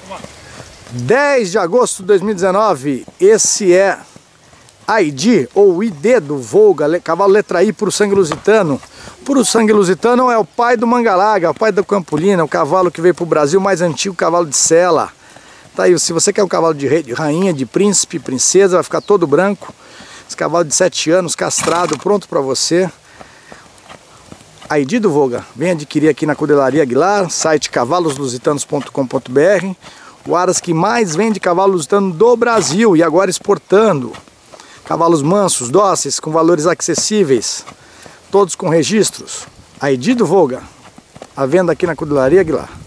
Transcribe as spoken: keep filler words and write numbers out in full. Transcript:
dez de agosto de dois mil e dezenove, esse é I D, ou I D do Volga, cavalo letra I, puro sangue lusitano. Puro sangue lusitano é o pai do Mangalaga, o pai da Campolina, o cavalo que veio para o Brasil, mais antigo cavalo de sela. Tá aí, se você quer um cavalo de rei, de rainha, de príncipe, princesa, vai ficar todo branco. Esse cavalo de sete anos, castrado, pronto para você. I D do Volga, vem adquirir aqui na Cudelaria Aguilar, site cavalos lusitanos ponto com ponto br. O Aras que mais vende cavalo lusitano do Brasil e agora exportando. Cavalos mansos, dóceis, com valores acessíveis, todos com registros. I D do Volga, à venda aqui na Cudelaria Aguilar.